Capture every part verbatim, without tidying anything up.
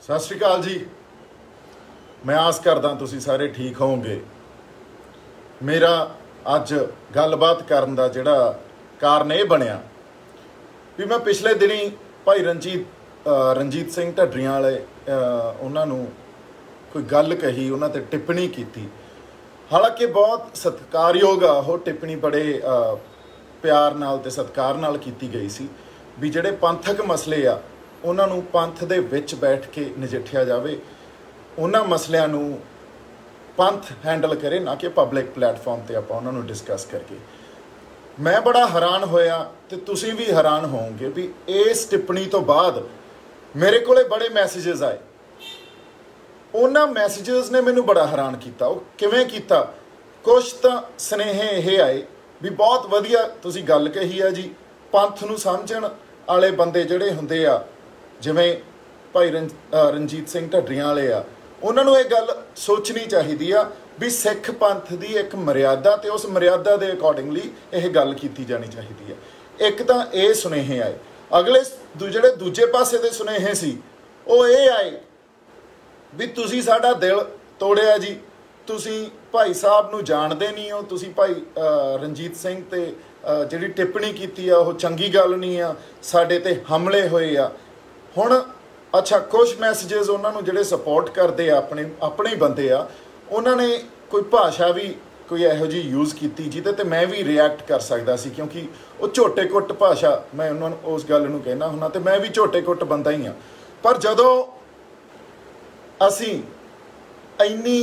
सत श्री अकाल जी। मैं आस करदा तुसीं सारे ठीक होवोगे। मेरा अज गलबात करन दा जिहड़ा कारण ये बनिया भी मैं पिछले दिनी भाई रंजीत रंजीत सिंह ढड्डरियां वाले उन्हां नूं कोई गल कही, उन्हां ते टिप्पणी की। हालांकि बहुत सत्कारयोग आ वो टिप्पणी, बड़े प्यार नाल ते सत्कार नाल कीती गई सी भी जिहड़े पंथक मसले आ उन्हां नूं पंथ दे विच बैठ के नजिठिया जावे, उन्हां मसलियां नूं पंथ हैंडल करे, ना कि पब्लिक प्लेटफॉर्म ते आपां उन्हां नूं डिस्कस करके। मैं बड़ा हैरान होया ते तुसीं भी हैरान होवोगे भी इस टिप्पणी तो बाद मेरे कोले बड़े मैसेजेस आए। उन्हां मैसेजेस ने मैनूं बड़ा हैरान किया। वो किवें कीता? कुछ तां सुनेहे ये आए भी बहुत वधिया तुसीं गल कही है जी, पंथ नूं समझण वाले बंदे जिहड़े हुंदे आ जिवें भाई रंज रंजीत सिंह ढड्डरियां वाले आ, उन्हां नूं ये गल सोचनी चाहिदी आ भी सिख पंथ दी एक मर्यादा ते उस मर्यादा दे अकॉर्डिंगली यह गल कीती जानी चाहिदी है। एक तां ये सुनेहे आए। अगले जिहड़े दूजे पासे दे सुनेहे सी वो ये आए भी तुसीं साडा दिल तोड़िया जी, तुसीं भाई साहब नूं जाणदे नहीं हो, तुसीं भाई रंजीत सिंह ते जिहड़ी टिप्पणी कीती आ वो चंगी गल नहीं आ, साडे ते हमले होए आ। हुण अच्छा कुछ मैसेजेस उन्होंने जिहड़े सपोर्ट करते आ अपने अपने ही बंदे आ, उन्होंने कोई भाषा भी कोई इहो जी यूज़ की जिहदे ते मैं भी रिएक्ट कर सकदा सी, क्योंकि वो झोटे कुट भाषा मैं उन्होंने उस गल नूं कहना हुन्ना ते मैं भी झोटे कुट बंदा ही हाँ। पर जदों असीं इन्नी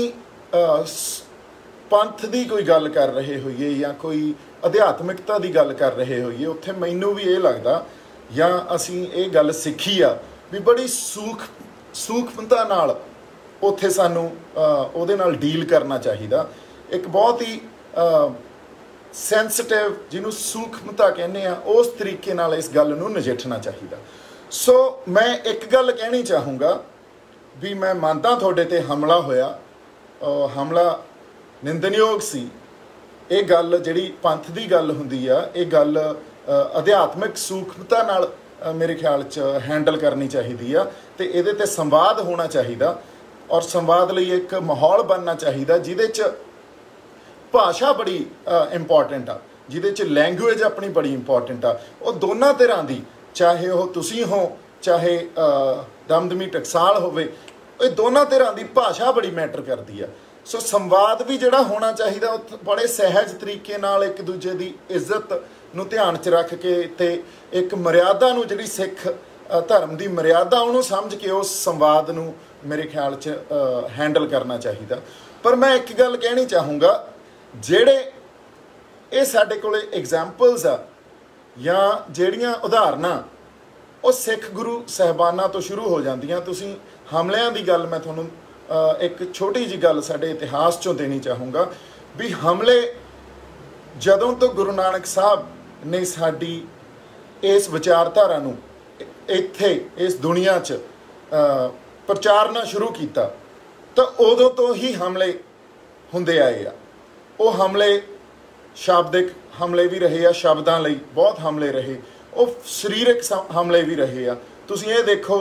पंथ की कोई गल कर रहे होइए या कोई अध्यात्मिकता की गल कर रहे होइए, उत्थे मैनूं भी ये लगदा या असीं ये गल सीखी आ भी बड़ी सूख सूक्ष्मता नाल उत्थे सानूं उहदे नाल डील करना चाहिदा। एक बहुत ही सेंसिटिव जिन्हों सूक्ष्मता कहने आ उस तरीके नाल इस गल नूं नजिठना चाहिदा। सो मैं एक गल कहनी चाहूँगा भी मैं मानता तुहाडे ते हमला होया, हमला निंदनयोग सी। ये गल जिहड़ी पंथ की गल हुंदी आ, ये गल अध्यात्मिक सूक्ष्मता नाल मेरे ख्याल च हैंडल करनी चाहिए आ ते इहदे ते संवाद होना चाहिए और संवाद लई एक माहौल बनना चाहिए जिहदे च भाषा बड़ी इंपॉर्टेंट आ, जिहदे च लैंगुएज अपनी बड़ी इंपॉर्टेंट आ। वो दोनों तरह की, चाहे वो तुसीं हो चाहे दमदमी टकसाल होवे, ये दोनों तरह की भाषा बड़ी मैटर करती है। सो संवाद भी जिहड़ा होना चाहिए बड़े सहज तरीके नाल एक दूजे की इज्जत नूं ध्यान च रख के ते एक मर्यादा नूं जिहड़ी सिख धर्म की मर्यादा उन्होंने समझ के उस संवाद नूं मेरे ख्याल च हैंडल करना चाहिए। पर मैं एक गल कहनी चाहूँगा, जिहड़े ये साडे कोले एग्जाम्पल्स आ या जिहड़ियां उदाहरणां वो सिख गुरु साहबानां तो शुरू हो जांदियां। तुसीं हमलिਆਂ की गल मैं तुहानूं एक छोटी जी गल साडे इतिहास चों देनी चाहूँगा भी हमले जदों तो गुरु नानक साहब ने साडी इस विचारधारा नूं इत्थे इस दुनिया च प्रचारना शुरू किया तो उदों तो ही हमले हुंदे आए आ। वो हमले शाब्दिक हमले भी रहे आ, शब्दां लई बहुत हमले रहे, वो सरीरक हमले भी रहे आ। तुसीं ये देखो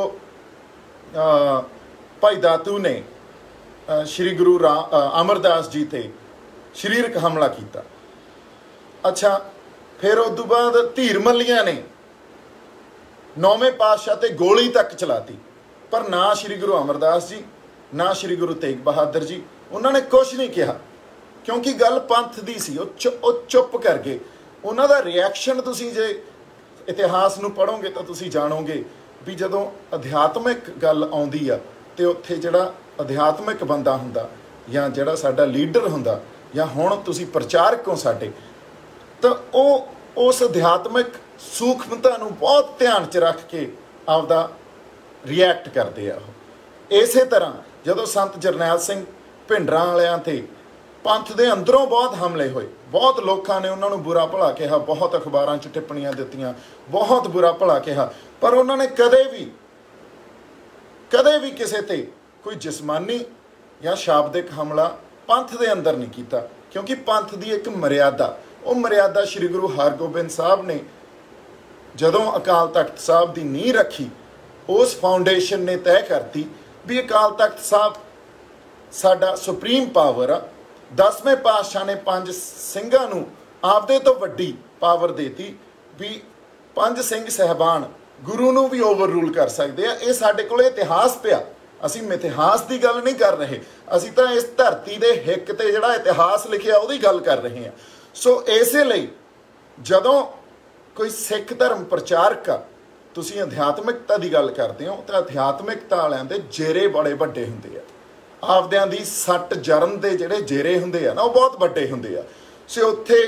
भाई दातू ने श्री गुरु राम अमरदास जी ते सरीरक हमला किया। अच्छा फिर उस बाद धीर मल्लिया ने नौवें पातशाह ते गोली तक चलाती, पर ना श्री गुरु अमरदास जी ना श्री गुरु तेग बहादुर जी उन्होंने कुछ नहीं कहा, क्योंकि गल पंथ दी सी। वो चुप कर गए। उन्हों का रिएक्शन तुसीं जे इतिहास नूं पढ़ोगे तो तुसीं जानोगे भी जदों अध्यात्मिक गल आउंदी आ ते उत्थे जिहड़ा अध्यात्मिक बंदा हुंदा या जिहड़ा साडा लीडर हुंदा या हुण तुसीं प्रचारक हो साडे, तो वो उस अध्यात्मिक सूक्ष्मता नूं बहुत ध्यान च रख के आपदा रिएक्ट करते आ। इस तरह जदों संत जरनैल सिंह भिंडरां वालियां ते पंथ दे अंदरों बहुत हमले होए, बहुत लोगों ने उन्होंने बुरा भला कहा, बहुत अखबारां च टिप्पणियां दित्तियां, बहुत बुरा भला कहा, पर उन्होंने कदे भी कदे भी किसी ते कोई जिसमानी या शाब्दिक हमला पंथ दे अंदर नहीं किया, क्योंकि पंथ की एक मर्यादा, वो मर्यादा श्री गुरु हरगोबिंद साहब ने जदों अकाल तख्त साहब की नींह रखी, उस फाउंडेशन ने तय करती भी अकाल तख्त साहब साडा सुप्रीम पावर आ। दसवें पातशाह ने पंज ਸਿੰਘਾਂ ਨੂੰ आपदे तो वड्डी पावर देती भी पंज ਸਿੰਘ साहबान गुरु ਨੂੰ भी ओवर रूल कर सकते हैं। ये साडे कोल इतिहास पिया, ਅਸੀਂ ਮਿਥਿਹਾਸ ਦੀ ਗੱਲ नहीं कर रहे, ਅਸੀਂ ਤਾਂ इस धरती ਦੇ हिक ते ਜਿਹੜਾ इतिहास लिखिया ਉਹਦੀ ਗੱਲ कर रहे हैं। सो इसे ਲਈ ਜਦੋਂ कोई सिख धर्म प्रचारक आ, ਤੁਸੀਂ ਅਧਿਆਤਮਿਕਤਾ ਦੀ ਗੱਲ ਕਰਦੇ ਹੋ ਤਾਂ ਅਧਿਆਤਮਿਕਤਾ ਵਾਲਿਆਂ ਦੇ ਜੇਰੇ ਬੜੇ ਵੱਡੇ ਹੁੰਦੇ ਆ। ਆਪਦਿਆਂ ਦੀ ਸੱਟ ਜਰਨ ਦੇ ਜਿਹੜੇ ਜੇਰੇ ਹੁੰਦੇ ਆ ਨਾ ਉਹ ਬਹੁਤ ਵੱਡੇ ਹੁੰਦੇ ਆ। ਸੋ ਉੱਥੇ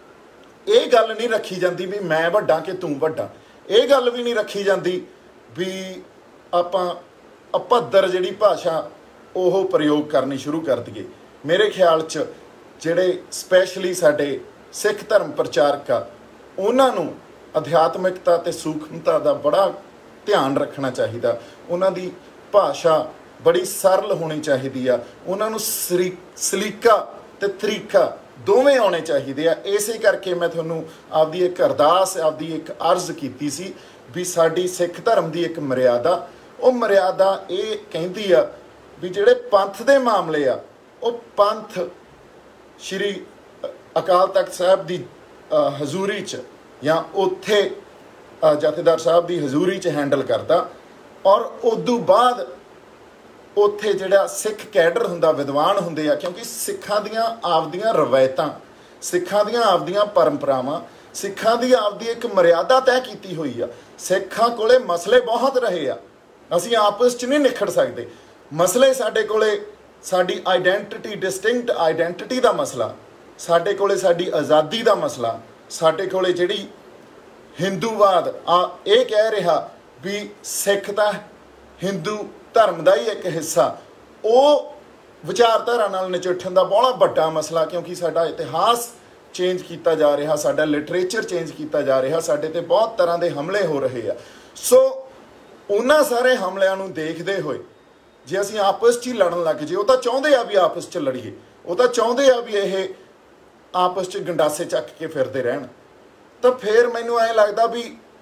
ਇਹ ਗੱਲ ਨਹੀਂ ਰੱਖੀ ਜਾਂਦੀ ਵੀ ਮੈਂ ਵੱਡਾ ਕਿ ਤੂੰ ਵੱਡਾ, ਇਹ ਗੱਲ ਵੀ ਨਹੀਂ ਰੱਖੀ ਜਾਂਦੀ ਵੀ ਆਪਾਂ ਅਪੱਧਰ ਜਿਹੜੀ ਭਾਸ਼ਾ ਉਹ ਪ੍ਰਯੋਗ ਕਰਨੀ ਸ਼ੁਰੂ ਕਰ ਦਈਏ। ਮੇਰੇ ਖਿਆਲ 'ਚ ਜਿਹੜੇ ਸਪੈਸ਼ਲੀ ਸਾਡੇ ਸਿੱਖ ਧਰਮ ਪ੍ਰਚਾਰਕ ਆ ਉਹਨਾਂ ਨੂੰ ਅਧਿਆਤਮਿਕਤਾ ਤੇ ਸੂਖਮਤਾ ਦਾ ਬੜਾ ਧਿਆਨ ਰੱਖਣਾ ਚਾਹੀਦਾ। ਉਹਨਾਂ ਦੀ ਭਾਸ਼ਾ ਬੜੀ ਸਰਲ ਹੋਣੀ ਚਾਹੀਦੀ ਆ, ਉਹਨਾਂ ਨੂੰ ਸਰੀ ਸਲੀਕਾ ਤੇ ਤਰੀਕਾ ਦੋਵੇਂ ਆਉਣੇ ਚਾਹੀਦੇ ਆ। ਇਸੇ ਕਰਕੇ ਮੈਂ ਤੁਹਾਨੂੰ ਆਪਦੀ ਇੱਕ ਅਰਦਾਸ, ਆਪਦੀ ਇੱਕ ਅਰਜ਼ ਕੀਤੀ ਸੀ ਵੀ ਸਾਡੀ ਸਿੱਖ ਧਰਮ ਦੀ ਇੱਕ ਮਰਿਆਦਾ, ਉਹ ਮਰਿਆਦਾ ਇਹ ਕਹਿੰਦੀ ਆ ਵੀ ਜਿਹੜੇ ਪੰਥ ਦੇ ਮਾਮਲੇ ਆ ਉਹ ਪੰਥ ਸ਼੍ਰੀ ਅਕਾਲ ਤਖਤ ਸਾਹਿਬ ਦੀ ਹਜ਼ੂਰੀ 'ਚ ਜਾਂ ਉੱਥੇ ਜਥੇਦਾਰ ਸਾਹਿਬ ਦੀ ਹਜ਼ੂਰੀ 'ਚ ਹੈਂਡਲ ਕਰਦਾ। ਔਰ ਉਦੋਂ ਬਾਅਦ ਉੱਥੇ ਜਿਹੜਾ ਸਿੱਖ ਕੈਡਰ ਹੁੰਦਾ, ਵਿਦਵਾਨ ਹੁੰਦੇ ਆ, ਕਿਉਂਕਿ ਸਿੱਖਾਂ ਦੀਆਂ ਆਪਦੀਆਂ ਰਵਾਇਤਾਂ, ਸਿੱਖਾਂ ਦੀਆਂ ਆਪਦੀਆਂ ਪਰੰਪਰਾਵਾਂ, ਸਿੱਖਾਂ ਦੀ ਆਪਦੀ ਇੱਕ ਮਰਿਆਦਾ ਤੈਅ ਕੀਤੀ ਹੋਈ ਆ। ਸਿੱਖਾਂ ਕੋਲੇ ਮਸਲੇ ਬਹੁਤ ਰਹੇ ਆ, ਅਸੀਂ ਆਪਸ 'ਚ ਨਹੀਂ ਨਿਖੜ ਸਕਦੇ। ਮਸਲੇ ਸਾਡੇ ਕੋਲੇ ਸਾਡੀ ਆਈਡੈਂਟਿਟੀ, ਡਿਸਟਿੰਕਟ ਆਈਡੈਂਟਿਟੀ ਦਾ ਮਸਲਾ, ਸਾਡੇ ਕੋਲੇ ਸਾਡੀ ਆਜ਼ਾਦੀ ਦਾ ਮਸਲਾ, ਸਾਡੇ ਕੋਲੇ ਜਿਹੜੀ ਹਿੰਦੂਵਾਦ ਆ ਇਹ ਕਹਿ ਰਿਹਾ ਵੀ ਸਿੱਖ ਤਾਂ ਹਿੰਦੂ ਧਰਮ ਦਾ ਹੀ ਇੱਕ ਹਿੱਸਾ, ਉਹ ਵਿਚਾਰਧਾਰਾ ਨਾਲ ਨਜਿੱਠਣ ਦਾ ਬਹੁਤ ਵੱਡਾ ਮਸਲਾ, ਕਿਉਂਕਿ ਸਾਡਾ ਇਤਿਹਾਸ ਚੇਂਜ ਕੀਤਾ ਜਾ ਰਿਹਾ, ਸਾਡਾ ਲਿਟਰੇਚਰ ਚੇਂਜ ਕੀਤਾ ਜਾ ਰਿਹਾ, ਸਾਡੇ ਤੇ ਬਹੁਤ ਤਰ੍ਹਾਂ ਦੇ ਹਮਲੇ ਹੋ ਰਹੇ ਆ। ਸੋ ਉਹਨਾਂ ਸਾਰੇ ਹਮਲਿਆਂ ਨੂੰ ਦੇਖਦੇ ਹੋਏ ਜੇ ਅਸੀਂ ਆਪਸ 'ਚ ਹੀ ਲੜਨ ਲੱਗ ਜੇ, ਉਹ ਤਾਂ ਚਾਹੁੰਦੇ ਆ ਵੀ ਆਪਸ 'ਚ ਲੜੀਏ, ਉਹ ਤਾਂ ਚਾਹੁੰਦੇ ਆ ਵੀ ਇਹ ਆਪਸ 'ਚ ਗੰਡਾਸੇ ਚੱਕ ਕੇ ਫਿਰਦੇ ਰਹਿਣ, ਤਾਂ ਫਿਰ ਮੈਨੂੰ ਐਂ ਲੱਗਦਾ ਵੀ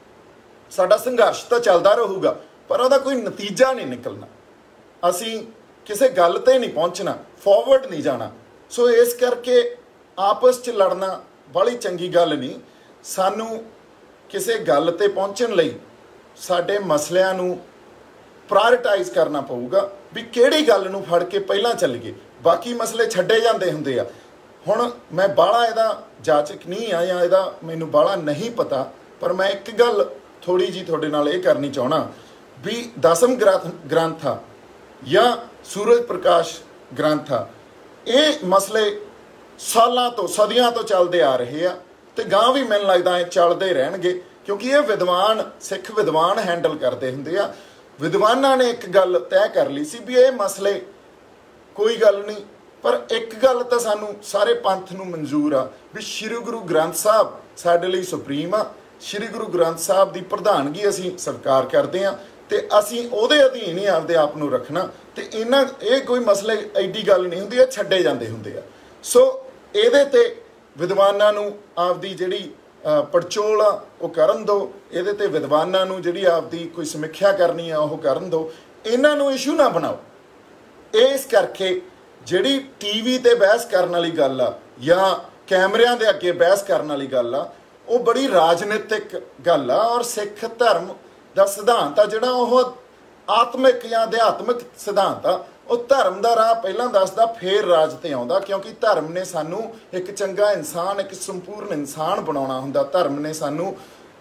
ਸਾਡਾ ਸੰਘਰਸ਼ ਤਾਂ ਚੱਲਦਾ ਰਹੂਗਾ ਪਰ ਉਹਦਾ ਕੋਈ ਨਤੀਜਾ ਨਹੀਂ ਨਿਕਲਣਾ, ਅਸੀਂ ਕਿਸੇ ਗੱਲ ਤੇ ਨਹੀਂ ਪਹੁੰਚਣਾ, ਫਾਰਵਰਡ ਨਹੀਂ ਜਾਣਾ। ਸੋ ਇਸ ਕਰਕੇ ਆਪਸ 'ਚ ਲੜਨਾ ਬੜੀ ਚੰਗੀ ਗੱਲ ਨਹੀਂ। ਸਾਨੂੰ ਕਿਸੇ ਗੱਲ ਤੇ ਪਹੁੰਚਣ ਲਈ ਸਾਡੇ ਮਸਲਿਆਂ ਨੂੰ ਪ੍ਰਾਇਰਟਾਈਜ਼ ਕਰਨਾ ਪਊਗਾ ਵੀ ਕਿਹੜੀ ਗੱਲ ਨੂੰ ਫੜ ਕੇ ਪਹਿਲਾਂ ਚੱਲੀਏ, ਬਾਕੀ ਮਸਲੇ ਛੱਡੇ ਜਾਂਦੇ ਹੁੰਦੇ ਆ। ਹੁਣ ਮੈਂ ਬਾਹਲਾ ਇਹਦਾ ਜਾਚਕ ਨਹੀਂ ਆ ਜਾਂ ਇਹਦਾ ਮੈਨੂੰ ਬਾਹਲਾ ਨਹੀਂ ਪਤਾ, ਪਰ ਮੈਂ ਇੱਕ ਗੱਲ ਥੋੜ੍ਹੀ ਜਿਹੀ ਤੁਹਾਡੇ ਨਾਲ ਇਹ ਕਰਨੀ ਚਾਹੁੰਦਾ ਵੀ ਦਸਮ ਗ੍ਰੰਥ ਗ੍ਰੰਥ ਆ ਜਾਂ ਸੂਰਜ ਪ੍ਰਕਾਸ਼ ਗ੍ਰੰਥ ਆ, ਇਹ ਮਸਲੇ ਸਾਲਾਂ ਤੋਂ ਸਦੀਆਂ ਤੋਂ ਚੱਲਦੇ ਆ ਰਹੇ ਆ ਤੇ ਗਾਂ ਵੀ ਮੈਨੂੰ ਲੱਗਦਾ ਇਹ ਚੱਲਦੇ ਰਹਿਣਗੇ, ਕਿਉਂਕਿ ਇਹ ਵਿਦਵਾਨ ਸਿੱਖ ਵਿਦਵਾਨ ਹੈਂਡਲ ਕਰਦੇ ਹੁੰਦੇ ਆ। ਵਿਦਵਾਨਾਂ ਨੇ ਇੱਕ ਗੱਲ ਤੈਅ ਕਰ ਲਈ ਸੀ ਵੀ ਇਹ ਮਸਲੇ ਕੋਈ ਗੱਲ ਨਹੀਂ, ਪਰ ਇੱਕ ਗੱਲ ਤਾਂ ਸਾਨੂੰ ਸਾਰੇ ਪੰਥ ਨੂੰ ਮਨਜ਼ੂਰ ਆ ਵੀ ਸ਼੍ਰੀ ਗੁਰੂ ਗ੍ਰੰਥ ਸਾਹਿਬ ਸਾਡੇ ਲਈ ਸੁਪਰੀਮ ਆ। ਸ਼੍ਰੀ ਗੁਰੂ ਗ੍ਰੰਥ ਸਾਹਿਬ ਦੀ ਪ੍ਰਧਾਨਗੀ ਅਸੀਂ ਸਵੀਕਾਰ ਕਰਦੇ ਹਾਂ ਤੇ ਅਸੀਂ ਉਹਦੇ ਅਧੀਨ ਹੀ ਆਪਦੇ ਆਪ ਨੂੰ ਰੱਖਣਾ, ਤੇ ਇਹਨਾਂ ਇਹ ਕੋਈ ਮਸਲੇ ਐਡੀ ਗੱਲ ਨਹੀਂ ਹੁੰਦੀ, ਇਹ ਛੱਡੇ ਜਾਂਦੇ ਹੁੰਦੇ ਆ। ਸੋ ਇਹਦੇ ਤੇ ਵਿਦਵਾਨਾਂ ਨੂੰ ਆਪਦੀ ਜਿਹੜੀ ਪੜਚੋਲ ਆ ਉਹ ਕਰਨ ਦਿਓ, ਇਹਦੇ ਤੇ ਵਿਦਵਾਨਾਂ ਨੂੰ ਜਿਹੜੀ ਆਪਦੀ ਕੋਈ ਸਮੀਖਿਆ ਕਰਨੀ ਆ ਉਹ ਕਰਨ ਦਿਓ, ਇਹਨਾਂ ਨੂੰ ਇਸ਼ੂ ਨਾ ਬਣਾਓ। ਇਸ ਕਰਕੇ ਜਿਹੜੀ ਟੀ ਵੀ ਤੇ ਬਹਿਸ ਕਰਨ ਵਾਲੀ ਗੱਲ ਆ ਜਾਂ ਕੈਮਰਿਆਂ ਦੇ ਅੱਗੇ ਬਹਿਸ ਕਰਨ ਵਾਲੀ ਗੱਲ ਆ, ਉਹ ਬੜੀ ਰਾਜਨੀਤਿਕ ਗੱਲ ਆ। ਔਰ ਸਿੱਖ ਧਰਮ ਦਾ ਸਿਧਾਂਤ ਆ ਜਿਹੜਾ ਉਹ ਆਤਮਿਕ ਜਾਂ ਅਧਿਆਤਮਿਕ ਸਿਧਾਂਤ ਆ, ਉਹ ਧਰਮ ਦਾ ਰਾਹ ਪਹਿਲਾਂ ਦੱਸਦਾ ਫਿਰ ਰਾਜ ਤੇ ਆਉਂਦਾ, ਕਿਉਂਕਿ ਧਰਮ ਨੇ ਸਾਨੂੰ ਇੱਕ ਚੰਗਾ ਇਨਸਾਨ, ਇੱਕ ਸੰਪੂਰਨ ਇਨਸਾਨ ਬਣਾਉਣਾ ਹੁੰਦਾ। ਧਰਮ ਨੇ ਸਾਨੂੰ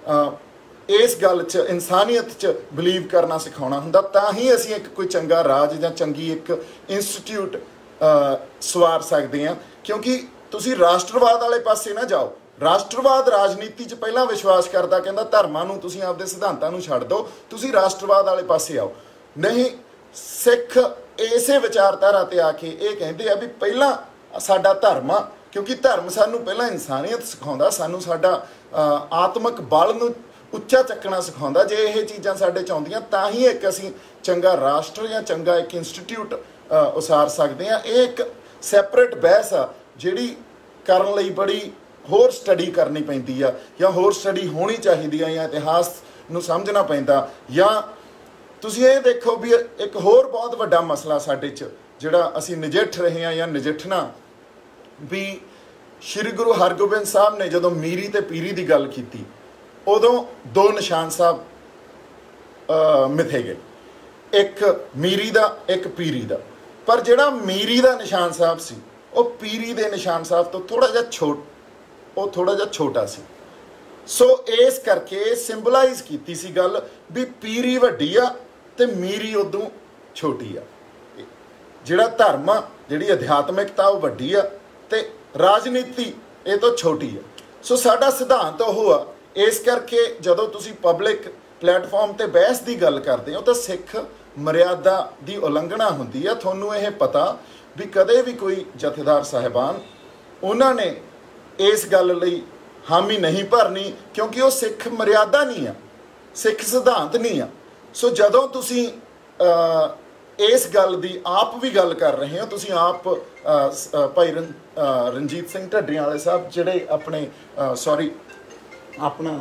ਇਸ ਗੱਲ 'ਚ ਇਨਸਾਨੀਅਤ 'ਚ ਬਿਲੀਵ ਕਰਨਾ ਸਿਖਾਉਣਾ ਹੁੰਦਾ, ਤਾਂ ਹੀ ਅਸੀਂ ਇੱਕ ਕੋਈ ਚੰਗਾ ਰਾਜ ਜਾਂ ਚੰਗੀ ਇੱਕ ਇੰਸਟੀਟਿਊਟ ਸਵਾਰ ਸਕਦੇ ਹਾਂ। ਕਿਉਂਕਿ ਤੁਸੀਂ ਰਾਸ਼ਟਰਵਾਦ ਵਾਲੇ ਪਾਸੇ ਨਾ ਜਾਓ। ਰਾਸ਼ਟਰਵਾਦ ਰਾਜਨੀਤੀ 'ਚ ਪਹਿਲਾਂ ਵਿਸ਼ਵਾਸ ਕਰਦਾ, ਕਹਿੰਦਾ ਧਰਮਾਂ ਨੂੰ ਤੁਸੀਂ ਆਪਦੇ ਸਿਧਾਂਤਾਂ ਨੂੰ ਛੱਡ ਦਿਓ, ਤੁਸੀਂ ਰਾਸ਼ਟਰਵਾਦ ਵਾਲੇ ਪਾਸੇ ਆਓ। ਨਹੀਂ, ਸਿੱਖ ਇਸੇ ਵਿਚਾਰਧਾਰਾ ਤੇ ਆ ਕੇ ਇਹ ਕਹਿੰਦੇ ਆ ਵੀ ਪਹਿਲਾਂ ਸਾਡਾ ਧਰਮ ਆ, ਕਿਉਂਕਿ ਧਰਮ ਸਾਨੂੰ ਪਹਿਲਾਂ ਇਨਸਾਨੀਅਤ ਸਿਖਾਉਂਦਾ, ਸਾਨੂੰ ਸਾਡਾ ਆਤਮਿਕ ਬਲ ਨੂੰ ਉੱਚਾ ਚੱਕਣਾ ਸਿਖਾਉਂਦਾ। ਜੇ ਇਹ ਚੀਜ਼ਾਂ ਸਾਡੇ 'ਚ ਆਉਂਦੀਆਂ ਤਾਂ ਹੀ ਇੱਕ ਅਸੀਂ ਚੰਗਾ ਰਾਸ਼ਟਰ ਜਾਂ ਚੰਗਾ ਇੱਕ ਇੰਸਟੀਟਿਊਟ ਉਸਾਰ ਸਕਦੇ ਹਾਂ। ਇਹ ਇੱਕ ਸੈਪਰੇਟ ਬਹਿਸ ਆ ਜਿਹੜੀ ਕਰਨ ਲਈ ਬੜੀ ਹੋਰ ਸਟੱਡੀ ਕਰਨੀ ਪੈਂਦੀ ਆ, ਜਾਂ ਹੋਰ ਸਟੱਡੀ ਹੋਣੀ ਚਾਹੀਦੀ ਆ, ਜਾਂ ਇਤਿਹਾਸ ਨੂੰ ਸਮਝਣਾ ਪੈਂਦਾ, ਜਾਂ ਤੁਸੀਂ ਇਹ ਦੇਖੋ ਵੀ ਇੱਕ ਹੋਰ ਬਹੁਤ ਵੱਡਾ ਮਸਲਾ ਸਾਡੇ 'ਚ ਜਿਹੜਾ ਅਸੀਂ ਨਜਿੱਠ ਰਹੇ ਹਾਂ ਜਾਂ ਨਜਿੱਠਣਾ, ਵੀ ਸ਼੍ਰੀ ਗੁਰੂ ਹਰਗੋਬਿੰਦ ਸਾਹਿਬ ਨੇ ਜਦੋਂ ਮੀਰੀ ਤੇ ਪੀਰੀ ਦੀ ਗੱਲ ਕੀਤੀ ਉਦੋਂ ਦੋ ਨਿਸ਼ਾਨ ਸਾਹਿਬ ਮਿਥੇ ਗਏ, ਇੱਕ ਮੀਰੀ ਦਾ ਇੱਕ ਪੀਰੀ ਦਾ। ਪਰ ਜਿਹੜਾ ਮੀਰੀ ਦਾ ਨਿਸ਼ਾਨ ਸਾਹਿਬ ਸੀ ਉਹ ਪੀਰੀ ਦੇ ਨਿਸ਼ਾਨ ਸਾਹਿਬ ਤੋਂ ਥੋੜਾ ਜਿਹਾ ਛੋਟ ਉਹ ਥੋੜਾ ਜਿਹਾ ਛੋਟਾ ਸੀ। ਸੋ ਇਸ ਕਰਕੇ ਸਿੰਬਲਾਈਜ਼ ਕੀਤੀ ਸੀ ਗੱਲ ਵੀ ਪੀਰੀ ਵੱਡੀ ਆ ਤੇ ਮੀਰੀ ਉਦੋਂ ਛੋਟੀ ਆ। ਜਿਹੜਾ ਧਰਮ ਆ, ਜਿਹੜੀ ਅਧਿਆਤਮਿਕਤਾ ਉਹ ਵੱਡੀ ਆ ਤੇ ਰਾਜਨੀਤੀ ਇਹ ਤੋਂ ਛੋਟੀ ਆ। ਸੋ ਸਾਡਾ ਸਿਧਾਂਤ ਉਹ ਆ। ਇਸ ਕਰਕੇ ਜਦੋਂ ਤੁਸੀਂ ਪਬਲਿਕ ਪਲੇਟਫਾਰਮ ਤੇ ਬਹਿਸ ਦੀ ਗੱਲ ਕਰਦੇ ਹੋ ਤਾਂ ਸਿੱਖ ਮਰਿਆਦਾ ਦੀ ਉਲੰਘਣਾ ਹੁੰਦੀ ਆ। ਤੁਹਾਨੂੰ ਇਹ ਪਤਾ ਵੀ ਕਦੇ ਵੀ ਕੋਈ ਜਥੇਦਾਰ ਸਾਹਿਬਾਨ ਉਹਨਾਂ ਨੇ ਇਸ ਗੱਲ ਲਈ ਹਾਮੀ ਨਹੀਂ ਭਰਨੀ, ਕਿਉਂਕਿ ਉਹ ਸਿੱਖ ਮਰਿਆਦਾ ਨਹੀਂ ਆ, ਸਿੱਖ ਸਿਧਾਂਤ ਨਹੀਂ ਆ। ਸੋ ਜਦੋਂ ਤੁਸੀਂ ਇਸ ਗੱਲ ਦੀ ਆਪ ਵੀ ਗੱਲ ਕਰ ਰਹੇ ਹੋ, ਤੁਸੀਂ ਆਪ ਭਾਈ ਰਣਜੀਤ ਸਿੰਘ ਢੱਡਰੀਆਂ ਵਾਲੇ ਸਾਹਿਬ ਜਿਹੜੇ ਆਪਣੇ ਸੌਰੀ ਆਪਣਾ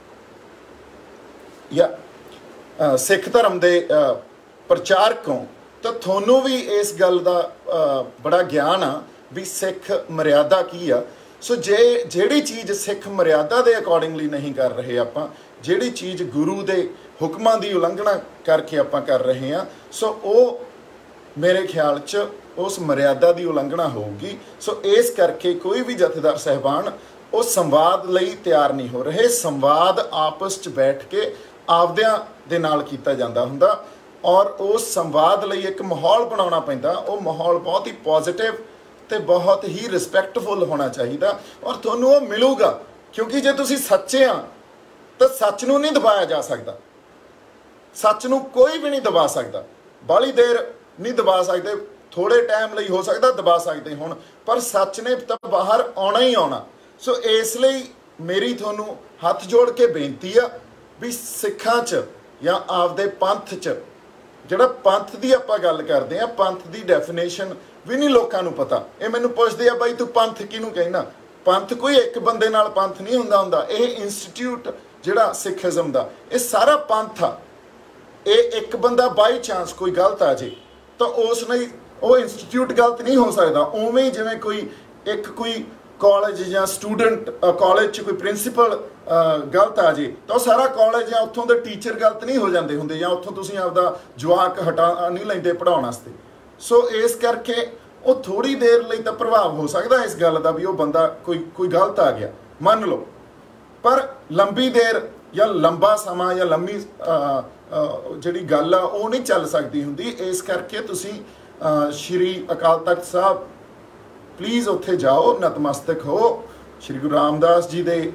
ਜਾਂ ਸਿੱਖ ਧਰਮ ਦੇ ਪ੍ਰਚਾਰਕ ਹੋ, ਤਾਂ ਤੁਹਾਨੂੰ ਵੀ ਇਸ ਗੱਲ ਦਾ ਬੜਾ ਗਿਆਨ ਆ ਵੀ ਸਿੱਖ ਮਰਿਆਦਾ ਕੀ ਆ। ਸੋ ਜੇ ਜਿਹੜੀ ਚੀਜ਼ ਸਿੱਖ ਮਰਿਆਦਾ ਦੇ ਅਕੋਰਡਿੰਗਲੀ ਨਹੀਂ ਕਰ ਰਹੇ ਆਪਾਂ, ਜਿਹੜੀ ਚੀਜ਼ ਗੁਰੂ ਦੇ ਹੁਕਮਾਂ ਦੀ ਉਲੰਘਣਾ ਕਰਕੇ ਆਪਾਂ ਕਰ ਰਹੇ ਹਾਂ, ਸੋ ਉਹ ਮੇਰੇ ਖਿਆਲ 'ਚ ਉਸ ਮਰਿਆਦਾ ਦੀ ਉਲੰਘਣਾ ਹੋਊਗੀ। ਸੋ ਇਸ ਕਰਕੇ ਕੋਈ ਵੀ ਜਥੇਦਾਰ ਸਾਹਿਬਾਨ ਉਹ ਸੰਵਾਦ ਲਈ ਤਿਆਰ ਨਹੀਂ ਹੋ ਰਹੇ। ਸੰਵਾਦ ਆਪਸ 'ਚ ਬੈਠ ਕੇ ਆਪਦਿਆਂ ਦੇ ਨਾਲ ਕੀਤਾ ਜਾਂਦਾ ਹੁੰਦਾ ਔਰ ਉਸ ਸੰਵਾਦ ਲਈ ਇੱਕ ਮਾਹੌਲ ਬਣਾਉਣਾ ਪੈਂਦਾ। ਉਹ ਮਾਹੌਲ ਬਹੁਤ ਹੀ ਪੋਜ਼ਿਟਿਵ ਤੇ ਬਹੁਤ ਹੀ ਰਿਸਪੈਕਟਫੁਲ ਹੋਣਾ ਚਾਹੀਦਾ ਔਰ ਤੁਹਾਨੂੰ ਉਹ ਮਿਲੂਗਾ, ਕਿਉਂਕਿ ਜੇ ਤੁਸੀਂ ਸੱਚੇ ਆ ਤਾਂ ਸੱਚ ਨੂੰ ਨਹੀਂ ਦਬਾਇਆ ਜਾ ਸਕਦਾ। ਸੱਚ ਨੂੰ ਕੋਈ ਵੀ ਨਹੀਂ ਦਬਾ ਸਕਦਾ, ਬਾਹਲੀ ਦੇਰ ਨਹੀਂ ਦਬਾ ਸਕਦੇ, ਥੋੜੇ ਟਾਈਮ ਲਈ ਹੋ ਸਕਦਾ ਦਬਾ ਸਕਦੇ ਹੁਣ, ਪਰ ਸੱਚ ਨੇ ਤਾਂ ਬਾਹਰ ਆਉਣਾ ਹੀ ਆਉਣਾ। ਸੋ ਇਸ ਲਈ ਮੇਰੀ ਤੁਹਾਨੂੰ ਹੱਥ ਜੋੜ ਕੇ ਬੇਨਤੀ ਆ ਵੀ ਸਿੱਖਾਂ 'ਚ ਜਾਂ ਆਪਦੇ ਪੰਥ 'ਚ, ਜਿਹੜਾ ਪੰਥ ਦੀ ਆਪਾਂ ਗੱਲ ਕਰਦੇ ਆ, ਪੰਥ ਦੀ ਡੈਫੀਨੇਸ਼ਨ ਵੀ ਨਹੀਂ ਲੋਕਾਂ ਨੂੰ ਪਤਾ। ਇਹ ਮੈਨੂੰ ਪੁੱਛਦੇ ਆ ਬਾਈ ਤੂੰ ਪੰਥ ਕਿਹਨੂੰ ਕਹਿਣਾ? ਪੰਥ ਕੋਈ ਇੱਕ ਬੰਦੇ ਨਾਲ ਪੰਥ ਨਹੀਂ ਹੁੰਦਾ ਹੁੰਦਾ। ਇਹ ਇੰਸਟੀਟਿਊਟ ਜਿਹੜਾ ਸਿੱਖੀਜ਼ਮ ਦਾ, ਇਹ ਸਾਰਾ ਪੰਥ ਆ। ਇਹ ਇੱਕ ਬੰਦਾ ਬਾਈ ਚਾਂਸ ਕੋਈ ਗਲਤ ਆ ਜੇ ਤਾਂ ਉਸ ਲਈ ਉਹ ਇੰਸਟੀਟਿਊਟ ਗਲਤ ਨਹੀਂ ਹੋ ਸਕਦਾ। ਉਵੇਂ ਜਿਵੇਂ ਕੋਈ ਇੱਕ ਕੋਈ ਕਾਲਜ ਜਾਂ ਸਟੂਡੈਂਟ ਕਾਲਜ 'ਚ ਕੋਈ ਪ੍ਰਿੰਸੀਪਲ ਗਲਤ ਆ ਜੇ ਤਾਂ ਉਹ ਸਾਰਾ ਕਾਲਜ ਜਾਂ ਉੱਥੋਂ ਦੇ ਟੀਚਰ ਗਲਤ ਨਹੀਂ ਹੋ ਜਾਂਦੇ ਹੁੰਦੇ, ਜਾਂ ਉੱਥੋਂ ਤੁਸੀਂ ਆਪਦਾ ਜਵਾਕ ਹਟਾ ਨਹੀਂ ਲੈਂਦੇ ਪੜ੍ਹਾਉਣ ਵਾਸਤੇ। ਸੋ ਇਸ ਕਰਕੇ ਉਹ ਥੋੜ੍ਹੀ ਦੇਰ ਲਈ ਤਾਂ ਪ੍ਰਭਾਵ ਹੋ ਸਕਦਾ ਇਸ ਗੱਲ ਦਾ ਵੀ ਉਹ ਬੰਦਾ ਕੋਈ ਕੋਈ ਗਲਤ ਆ ਗਿਆ, ਮੰਨ ਲਓ, ਪਰ ਲੰਬੀ ਦੇਰ ਜਾਂ ਲੰਬਾ ਸਮਾਂ ਜਾਂ ਲੰਮੀ ਜਿਹੜੀ ਗੱਲ ਆ ਉਹ ਨਹੀਂ ਚੱਲ ਸਕਦੀ ਹੁੰਦੀ। ਇਸ ਕਰਕੇ ਤੁਸੀਂ ਸ਼੍ਰੀ ਅਕਾਲ ਤਖਤ ਸਾਹਿਬ ਪਲੀਜ਼ ਉੱਥੇ ਜਾਓ, ਨਤਮਸਤਕ ਹੋ, ਸ਼੍ਰੀ ਗੁਰੂ ਰਾਮਦਾਸ ਜੀ ਦੇ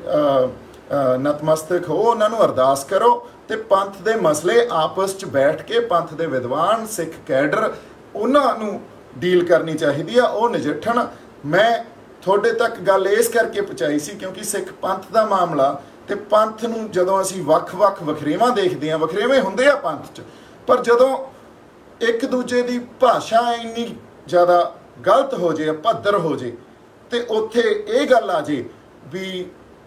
ਨਤਮਸਤਕ ਹੋ, ਉਹਨਾਂ ਨੂੰ ਅਰਦਾਸ ਕਰੋ ਤੇ ਪੰਥ ਦੇ ਮਸਲੇ ਆਪਸ 'ਚ ਬੈਠ ਕੇ ਪੰਥ ਦੇ ਵਿਦਵਾਨ ਸਿੱਖ ਕੈਡਰ ਉਹਨਾਂ ਨੂੰ ਡੀਲ ਕਰਨੀ ਚਾਹੀਦੀ ਆ, ਉਹ ਨਜਿੱਠਣ। ਮੈਂ ਤੁਹਾਡੇ ਤੱਕ ਗੱਲ ਇਸ ਕਰਕੇ ਪਹੁੰਚਾਈ ਸੀ ਕਿਉਂਕਿ ਸਿੱਖ ਪੰਥ ਦਾ ਮਾਮਲਾ ਤੇ ਪੰਥ ਨੂੰ ਜਦੋਂ ਅਸੀਂ ਵੱਖ-ਵੱਖ ਵਖਰੇਵਾਂ ਦੇਖਦੇ ਹਾਂ, ਵਖਰੇਵੇਂ ਹੁੰਦੇ ਆ ਪੰਥ 'ਚ, ਪਰ ਜਦੋਂ ਇੱਕ ਦੂਜੇ ਦੀ ਭਾਸ਼ਾ ਇੰਨੀ ਜ਼ਿਆਦਾ ਗਲਤ ਹੋ ਜੇ, ਭੱਦਰ ਹੋ ਜੇ, ਤੇ ਉੱਥੇ ਇਹ ਗੱਲ ਆ ਜੇ ਵੀ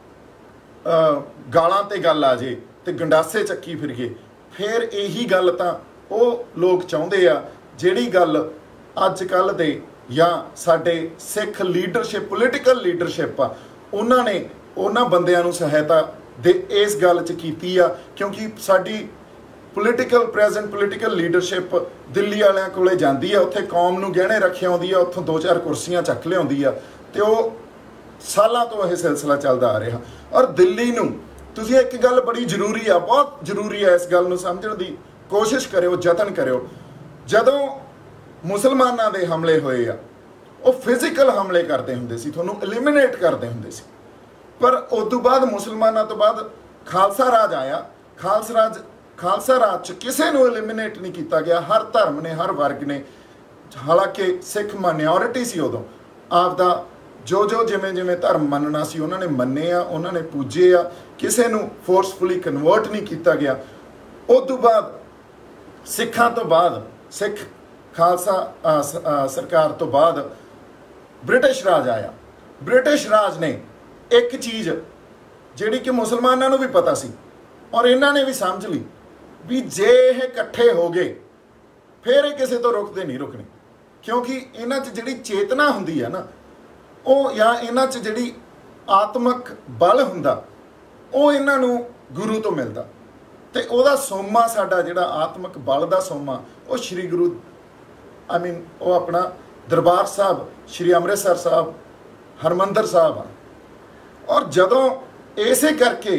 ਗਾਲਾਂ ਤੇ ਗੱਲ ਆ ਜੇ ਤੇ ਗੰਡਾਸੇ ਚੱਕੀ ਫਿਰੀਏ, ਫਿਰ ਇਹੀ ਗੱਲ ਤਾਂ ਉਹ ਲੋਕ ਚਾਹੁੰਦੇ ਆ ਜਿਹੜੀ ਗੱਲ ਅੱਜ ਕੱਲ੍ਹ ਦੇ ਜਾਂ ਸਾਡੇ ਸਿੱਖ ਲੀਡਰਸ਼ਿਪ, ਪੋਲੀਟੀਕਲ ਲੀਡਰਸ਼ਿਪ ਆ, ਉਹਨਾਂ ਨੇ ਉਹਨਾਂ ਬੰਦਿਆਂ ਨੂੰ ਸਹਾਇਤਾ ਦੇ ਇਸ ਗੱਲ 'ਚ ਕੀਤੀ ਆ। ਕਿਉਂਕਿ ਸਾਡੀ political present political leadership Delhi ਵਾਲਿਆਂ ਕੋਲੇ ਜਾਂਦੀ ਆ, ਉੱਥੇ ਕੌਮ ਨੂੰ ਗਹਿਣੇ ਰੱਖਿਆ ਆਉਂਦੀ ਆ, ਉੱਥੋਂ ਦੋ ਚਾਰ ਕੁਰਸੀਆਂ ਚੱਕ ਲਿਆਉਂਦੀ ਆ, ਤੇ ਉਹ ਸਾਲਾਂ ਤੋਂ ਇਹ ਸਿਲਸਿਲਾ ਚੱਲਦਾ ਆ ਰਿਹਾ। ਔਰ ਦਿੱਲੀ ਨੂੰ ਤੁਸੀਂ ਇੱਕ ਗੱਲ ਬੜੀ ਜ਼ਰੂਰੀ ਆ, ਬਹੁਤ ਜ਼ਰੂਰੀ ਆ, ਇਸ ਗੱਲ ਨੂੰ ਸਮਝਣ ਦੀ ਕੋਸ਼ਿਸ਼ ਕਰਿਓ, ਯਤਨ ਕਰਿਓ। ਜਦੋਂ ਮੁਸਲਮਾਨਾਂ ਦੇ ਹਮਲੇ ਹੋਏ ਆ, ਉਹ ਫਿਜ਼ੀਕਲ ਹਮਲੇ ਕਰਦੇ ਹੁੰਦੇ ਸੀ, ਤੁਹਾਨੂੰ ਐਲੀਮੀਨੇਟ ਕਰਦੇ ਹੁੰਦੇ ਸੀ, ਪਰ ਉਸ ਤੋਂ ਬਾਅਦ ਮੁਸਲਮਾਨਾਂ ਤੋਂ ਬਾਅਦ ਖਾਲਸਾ ਰਾਜ ਆਇਆ। ਖਾਲਸਾ ਰਾਜ ਖਾਲਸਾ ਰਾਜ 'ਚ ਕਿਸੇ ਨੂੰ ਐਲੀਮੀਨੇਟ ਨਹੀਂ ਕੀਤਾ ਗਿਆ, ਹਰ ਧਰਮ ਨੇ, ਹਰ ਵਰਗ ਨੇ, ਹਾਲਾਂਕਿ ਸਿੱਖ ਮਾਈਨੋਰਿਟੀ ਸੀ ਉਦੋਂ, ਆਪਦਾ ਜੋ ਜੋ ਜਿਵੇਂ ਜਿਵੇਂ ਧਰਮ ਮੰਨਣਾ ਸੀ ਉਹਨਾਂ ਨੇ ਮੰਨੇ ਆ, ਉਹਨਾਂ ਨੇ ਪੂਜੇ ਆ, ਕਿਸੇ ਨੂੰ ਫੋਰਸਫੁਲੀ ਕਨਵਰਟ ਨਹੀਂ ਕੀਤਾ ਗਿਆ। ਉਸ ਤੋਂ ਬਾਅਦ ਸਿੱਖਾਂ ਤੋਂ ਬਾਅਦ, ਸਿੱਖ ਖਾਲਸਾ ਸਰਕਾਰ ਤੋਂ ਬਾਅਦ ਬ੍ਰਿਟਿਸ਼ ਰਾਜ ਆਇਆ। ਬ੍ਰਿਟਿਸ਼ ਰਾਜ ਨੇ ਇੱਕ ਚੀਜ਼ ਜਿਹੜੀ ਕਿ ਮੁਸਲਮਾਨਾਂ ਨੂੰ ਵੀ ਪਤਾ ਸੀ ਔਰ ਇਹਨਾਂ ਨੇ ਵੀ ਸਮਝ ਲਈ भी जे ਇਹ ਇਕੱਠੇ ਹੋ ਗਏ ਫਿਰ ਇਹ ਕਿਸੇ ਤੋਂ ਰੁਕਦੇ ਨਹੀਂ ਰੁਕਣੇ, ਕਿਉਂਕਿ ਇਹਨਾਂ 'ਚ ਜਿਹੜੀ ਚੇਤਨਾ ਹੁੰਦੀ ਹੈ ਨਾ, ਉਹ ਜਾਂ ਇਹਨਾਂ 'ਚ ਜਿਹੜੀ ਆਤਮਕ ਬਲ ਹੁੰਦਾ, ਉਹ ਇਹਨਾਂ ਨੂੰ ਗੁਰੂ ਤੋਂ ਮਿਲਦਾ। ਤੇ ਉਹਦਾ ਸੋਮਾ ਸਾਡਾ ਜਿਹੜਾ ਆਤਮਕ ਬਲ ਦਾ ਸੋਮਾ, ਉਹ ਸ਼੍ਰੀ ਗੁਰੂ ਆਈ ਮੀਨ ਉਹ ਆਪਣਾ ਦਰਬਾਰ ਸਾਹਿਬ, ਸ਼੍ਰੀ ਅੰਮ੍ਰਿਤਸਰ ਸਾਹਿਬ, ਹਰਮੰਦਰ ਸਾਹਿਬ ਆ। ਔਰ ਜਦੋਂ ਇਸੇ ਕਰਕੇ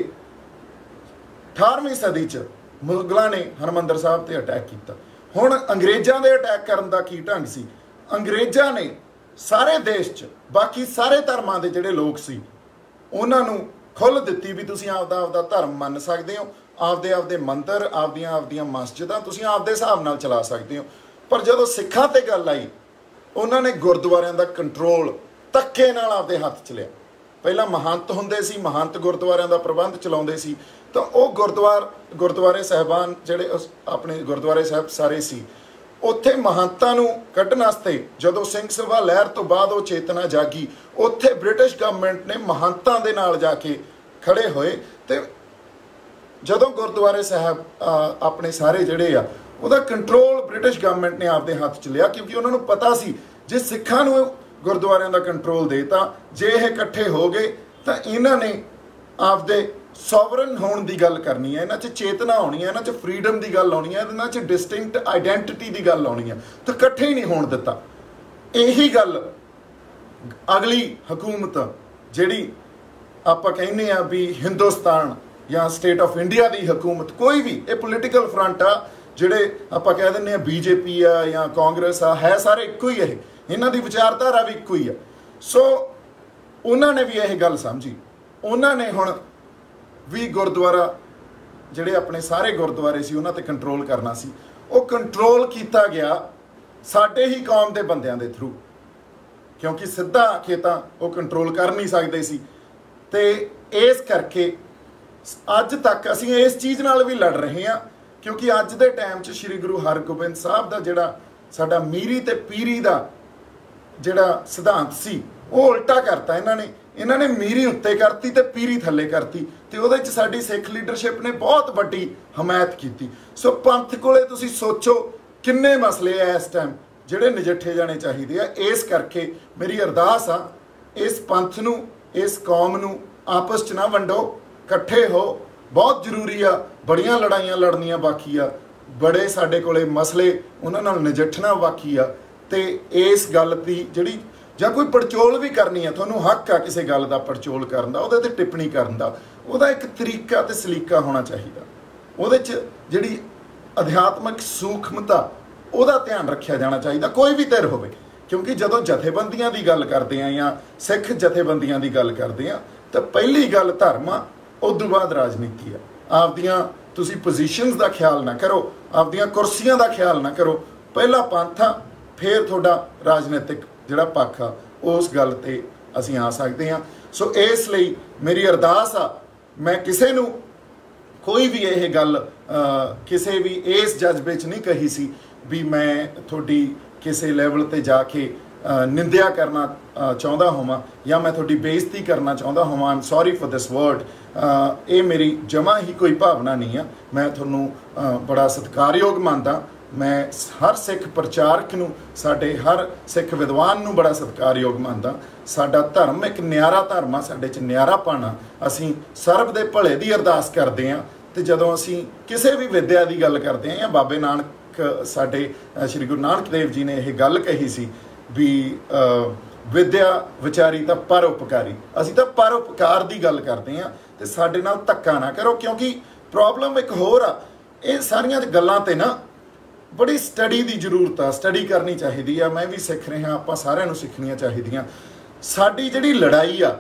ਅਠਾਰਵੀਂ ਸਦੀ 'ਚ ਮੁਗਲਾਂ ਨੇ ਹਰਮੰਦਰ ਸਾਹਿਬ ਤੇ ਅਟੈਕ ਕੀਤਾ। ਹੁਣ ਅੰਗਰੇਜ਼ਾਂ ਦੇ ਅਟੈਕ ਕਰਨ ਦਾ ਕੀ ਢੰਗ ਸੀ? ਅੰਗਰੇਜ਼ਾਂ ਨੇ ਸਾਰੇ ਦੇਸ਼ 'ਚ ਬਾਕੀ ਸਾਰੇ ਧਰਮਾਂ ਦੇ ਜਿਹੜੇ ਲੋਕ ਸੀ ਉਹਨਾਂ ਨੂੰ ਖੁੱਲ੍ਹ ਦਿੱਤੀ ਵੀ ਤੁਸੀਂ ਆਪਦਾ ਆਪਦਾ ਧਰਮ ਮੰਨ ਸਕਦੇ ਹੋ, ਆਪਦੇ ਆਪਦੇ ਮੰਦਰ, ਆਪਦੀਆਂ ਆਪਦੀਆਂ ਮਸਜਿਦਾਂ ਤੁਸੀਂ ਆਪਦੇ ਹਿਸਾਬ ਨਾਲ ਚਲਾ ਸਕਦੇ ਹੋ। ਪਰ ਜਦੋਂ ਸਿੱਖਾਂ ਤੇ ਗੱਲ ਆਈ, ਉਹਨਾਂ ਨੇ ਗੁਰਦੁਆਰਿਆਂ ਦਾ ਕੰਟਰੋਲ ਧੱਕੇ ਨਾਲ ਆਪਦੇ ਹੱਥ 'ਚ ਲਿਆ। ਪਹਿਲਾਂ ਮਹੰਤ ਹੁੰਦੇ ਸੀ, ਮਹੰਤ ਗੁਰਦੁਆਰਿਆਂ ਦਾ ਪ੍ਰਬੰਧ ਚਲਾਉਂਦੇ ਸੀ, ਤਾਂ ਉਹ ਗੁਰਦੁਆਰ ਗੁਰਦੁਆਰੇ ਸਾਹਿਬਾਨ ਜਿਹੜੇ ਆਪਣੇ ਗੁਰਦੁਆਰੇ ਸਾਹਿਬ ਸਾਰੇ ਸੀ, ਉੱਥੇ ਮਹੰਤਾਂ ਨੂੰ ਕੱਢਣ ਵਾਸਤੇ ਜਦੋਂ ਸਿੰਘ ਸਭਾ ਲਹਿਰ ਤੋਂ ਬਾਅਦ ਉਹ ਚੇਤਨਾ ਜਾਗੀ, ਉੱਥੇ ਬ੍ਰਿਟਿਸ਼ ਗਵਰਨਮੈਂਟ ਨੇ ਮਹੰਤਾਂ ਦੇ ਨਾਲ ਜਾ ਕੇ ਖੜੇ ਹੋਏ। ਤੇ ਜਦੋਂ ਗੁਰਦੁਆਰੇ ਸਾਹਿਬ ਆਪਣੇ ਸਾਰੇ ਜਿਹੜੇ ਆ ਉਹਦਾ ਕੰਟਰੋਲ ਬ੍ਰਿਟਿਸ਼ ਗਵਰਨਮੈਂਟ ਨੇ ਆਪਦੇ ਹੱਥ 'ਚ ਲਿਆ, ਕਿਉਂਕਿ ਉਹਨਾਂ ਨੂੰ ਪਤਾ ਸੀ ਜੇ ਸਿੱਖਾਂ ਨੂੰ ਗੁਰਦੁਆਰਿਆਂ ਦਾ ਕੰਟਰੋਲ ਦੇਤਾ, ਜੇ ਇਹ ਇਕੱਠੇ ਹੋ ਗਏ ਤਾਂ ਇਹਨਾਂ ਨੇ ਆਪਦੇ ਸੋਵਰਨ ਹੋਣ ਦੀ ਗੱਲ ਕਰਨੀ ਹੈ, ਇਹਨਾਂ 'ਚ ਚੇਤਨਾ ਆਉਣੀ ਹੈ, ਇਹਨਾਂ 'ਚ ਫਰੀडम ਦੀ ਗੱਲ ਆਉਣੀ ਹੈ, ਇਹਨਾਂ 'ਚ ਡਿਸਟਿੰਕਟ ਆਈਡੈਂਟਿਟੀ ਦੀ ਗੱਲ ਆਉਣੀ ਹੈ, ਤਾਂ ਇਕੱਠੇ ਹੀ ਨਹੀਂ ਹੋਣ ਦਿੱਤਾ। ਇਹੀ ਗੱਲ ਅਗਲੀ ਹਕੂਮਤ ਜਿਹੜੀ ਆਪਾਂ ਕਹਿੰਦੇ ਆ ਵੀ ਹਿੰਦੁਸਤਾਨ ਜਾਂ ਸਟੇਟ ਆਫ ਇੰਡੀਆ ਦੀ ਹਕੂਮਤ, ਕੋਈ ਵੀ ਇਹ ਪੋਲੀਟੀਕਲ ਫਰੰਟ ਆ, ਜਿਹੜੇ ਆਪਾਂ ਕਹਿ ਦਿੰਦੇ ਆ ਬੀਜੇਪੀ ਆ ਜਾਂ ਕਾਂਗਰਸ ਆ, ਹੈ ਸਾਰੇ ਇੱਕੋ ਹੀ, ਇਹ ਇਹਨਾਂ ਦੀ ਵਿਚਾਰਧਾਰਾ ਵੀ ਇੱਕੋ ਹੀ ਆ। ਸੋ ਉਹਨਾਂ ਨੇ ਵੀ ਇਹ ਗੱਲ ਸਮਝੀ, ਉਹਨਾਂ ਨੇ ਹੁਣ ਵੀ ਗੁਰਦੁਆਰਾ ਜਿਹੜੇ ਆਪਣੇ ਸਾਰੇ ਗੁਰਦੁਆਰੇ ਸੀ ਉਹਨਾਂ ਤੇ ਕੰਟਰੋਲ ਕਰਨਾ ਸੀ। ਉਹ ਕੰਟਰੋਲ ਕੀਤਾ ਗਿਆ ਸਾਡੇ ਹੀ ਕੌਮ ਦੇ ਬੰਦਿਆਂ ਦੇ ਥਰੂ, ਕਿਉਂਕਿ ਸਿੱਧਾ ਆਖੇ ਤਾਂ ਉਹ ਕੰਟਰੋਲ ਕਰ ਨਹੀਂ ਸਕਦੇ ਸੀ। ਤੇ ਇਸ ਕਰਕੇ ਅੱਜ ਤੱਕ ਅਸੀਂ ਇਸ ਚੀਜ਼ ਨਾਲ ਵੀ ਲੜ ਰਹੇ ਹਾਂ, ਕਿਉਂਕਿ ਅੱਜ ਦੇ ਟਾਈਮ 'ਚ ਸ਼੍ਰੀ ਗੁਰੂ ਹਰਗੋਬਿੰਦ ਸਾਹਿਬ ਦਾ ਜਿਹੜਾ ਸਾਡਾ ਮੀਰੀ ਤੇ ਪੀਰੀ ਦਾ ਜਿਹੜਾ ਸਿਧਾਂਤ ਸੀ ਉਹ ਉਲਟਾ ਕਰਤਾ ਇਹਨਾਂ ਨੇ। ਇਹਨਾਂ ਨੇ ਮੀਰੀ ਉੱਤੇ ਕਰਤੀ ਤੇ ਪੀਰੀ ਥੱਲੇ ਕਰਤੀ, ਤੇ ਉਹਦੇ 'ਚ ਸਾਡੀ ਸਿੱਖ ਲੀਡਰਸ਼ਿਪ ਨੇ ਬਹੁਤ ਵੱਡੀ ਹਮਾਇਤ ਕੀਤੀ। ਸੋ ਪੰਥ ਕੋਲੇ ਤੁਸੀਂ ਸੋਚੋ ਕਿੰਨੇ ਮਸਲੇ ਆ ਇਸ ਟਾਈਮ ਜਿਹੜੇ ਨਜਿੱਠੇ ਜਾਣੇ ਚਾਹੀਦੇ ਆ। ਇਸ ਕਰਕੇ ਮੇਰੀ ਅਰਦਾਸ ਆ, ਇਸ ਪੰਥ ਨੂੰ, ਇਸ ਕੌਮ ਨੂੰ ਆਪਸ 'ਚ ਨਾ ਵੰਡੋ, ਇਕੱਠੇ ਹੋ, ਬਹੁਤ ਜ਼ਰੂਰੀ ਆ। ਬੜੀਆਂ ਲੜਾਈਆਂ ਲੜਨੀਆਂ ਬਾਕੀ ਆ, ਬੜੇ ਸਾਡੇ ਕੋਲੇ ਮਸਲੇ ਉਹਨਾਂ ਨਾਲ ਨਜਿੱਠਣਾ ਬਾਕੀ ਆ। ਤੇ ਇਸ ਗੱਲ ਦੀ ਜਿਹੜੀ ਜਾਂ ਕੋਈ ਪੜਚੋਲ ਵੀ ਕਰਨੀ ਆ, ਤੁਹਾਨੂੰ ਹੱਕ ਆ ਕਿਸੇ ਗੱਲ ਦਾ ਪੜਚੋਲ ਕਰਨ ਦਾ, ਉਹਦੇ 'ਤੇ ਟਿੱਪਣੀ ਕਰਨ ਦਾ, ਉਹਦਾ ਇੱਕ ਤਰੀਕਾ ਤੇ ਸਲੀਕਾ ਹੋਣਾ ਚਾਹੀਦਾ। ਉਹਦੇ 'ਚ ਜਿਹੜੀ ਅਧਿਆਤਮਿਕ ਸੂਖਮਤਾ ਉਹਦਾ ਧਿਆਨ ਰੱਖਿਆ ਜਾਣਾ ਚਾਹੀਦਾ, ਕੋਈ ਵੀ ਧਿਰ ਹੋਵੇ। ਕਿਉਂਕਿ ਜਦੋਂ ਜਥੇਬੰਦੀਆਂ ਦੀ ਗੱਲ ਕਰਦੇ ਆ ਜਾਂ ਸਿੱਖ ਜਥੇਬੰਦੀਆਂ ਦੀ ਗੱਲ ਕਰਦੇ ਆ, ਤਾਂ ਪਹਿਲੀ ਗੱਲ ਧਰਮ ਆ, ਉਸ ਤੋਂ ਬਾਅਦ ਰਾਜਨੀਤੀ ਆ। ਆਪਦੀਆਂ ਤੁਸੀਂ ਪੋਜੀਸ਼ਨਸ ਦਾ ਖਿਆਲ ਨਾ ਕਰੋ, ਆਪਦੀਆਂ ਕੁਰਸੀਆਂ ਦਾ ਖਿਆਲ ਨਾ ਕਰੋ, ਪਹਿਲਾ ਪੰਥ ਆ, ਫਿਰ ਤੁਹਾਡਾ ਰਾਜਨੀਤਿਕ ਜਿਹੜਾ ਪੱਖ ਆ, ਉਸ ਗੱਲ ਤੇ ਅਸੀਂ ਆ ਸਕਦੇ ਹਾਂ। ਸੋ ਇਸ ਲਈ ਮੇਰੀ ਅਰਦਾਸ ਆ, ਮੈਂ ਕਿਸੇ ਨੂੰ ਕੋਈ ਵੀ ਇਹ ਗੱਲ ਕਿਸੇ ਵੀ ਇਸ ਜਜ਼ਬੇ 'ਚ ਨਹੀਂ ਕਹੀ ਸੀ ਵੀ ਮੈਂ ਤੁਹਾਡੀ ਕਿਸੇ ਲੈਵਲ ਤੇ ਜਾ ਕੇ ਨਿੰਦਿਆ ਕਰਨਾ ਚਾਹੁੰਦਾ ਹੋਵਾਂ ਜਾਂ ਮੈਂ ਤੁਹਾਡੀ ਬੇਇੱਜ਼ਤੀ ਕਰਨਾ ਚਾਹੁੰਦਾ ਹੋਵਾਂ। I'm sorry for this word. ਇਹ ਮੇਰੀ ਜਮਾ ਹੀ ਕੋਈ ਭਾਵਨਾ ਨਹੀਂ ਆ। ਮੈਂ ਤੁਹਾਨੂੰ ਬੜਾ ਸਤਿਕਾਰਯੋਗ ਮੰਨਦਾ। ਮੈਂ ਹਰ ਸਿੱਖ ਪ੍ਰਚਾਰਕ ਨੂੰ, ਸਾਡੇ ਹਰ ਸਿੱਖ ਵਿਦਵਾਨ ਨੂੰ ਬੜਾ ਸਤਿਕਾਰਯੋਗ ਮੰਨਦਾ। ਸਾਡਾ ਧਰਮ ਇੱਕ ਨਿਆਰਾ ਧਰਮ ਆ, ਸਾਡੇ 'ਚ ਨਿਆਰਾਪਣ ਆ। ਅਸੀਂ ਸਰਬ ਦੇ ਭਲੇ ਦੀ ਅਰਦਾਸ ਕਰਦੇ ਹਾਂ। ਤੇ ਜਦੋਂ ਅਸੀਂ ਕਿਸੇ ਵੀ ਵਿਦਿਆ ਦੀ ਗੱਲ ਕਰਦੇ ਹਾਂ, ਜਾਂ ਬਾਬੇ ਨਾਨਕ ਸਾਡੇ ਸ਼੍ਰੀ ਗੁਰੂ ਨਾਨਕ ਦੇਵ ਜੀ ਨੇ ਇਹ ਗੱਲ ਕਹੀ ਸੀ ਵੀ ਵਿਦਿਆ ਵਿਚਾਰੀ ਤਾਂ ਪਰਉਪਕਾਰੀ, ਅਸੀਂ ਤਾਂ ਪਰਉਪਕਾਰ ਦੀ ਗੱਲ ਕਰਦੇ ਹਾਂ। ਤੇ ਸਾਡੇ ਨਾਲ ਧੱਕਾ ਨਾ ਕਰੋ, ਕਿਉਂਕਿ ਪ੍ਰੋਬਲਮ ਇੱਕ ਹੋਰ ਆ। ਇਹ ਸਾਰੀਆਂ ਗੱਲਾਂ ਤੇ ਨਾ ਬੜੀ ਸਟੱਡੀ ਦੀ ਜ਼ਰੂਰਤ ਆ, ਸਟੱਡੀ ਕਰਨੀ ਚਾਹੀਦੀ ਆ। ਮੈਂ ਵੀ ਸਿੱਖ ਰਿਹਾ, ਆਪਾਂ ਸਾਰਿਆਂ ਨੂੰ ਸਿੱਖਣੀਆਂ ਚਾਹੀਦੀਆਂ। ਸਾਡੀ ਜਿਹੜੀ ਲੜਾਈ ਆ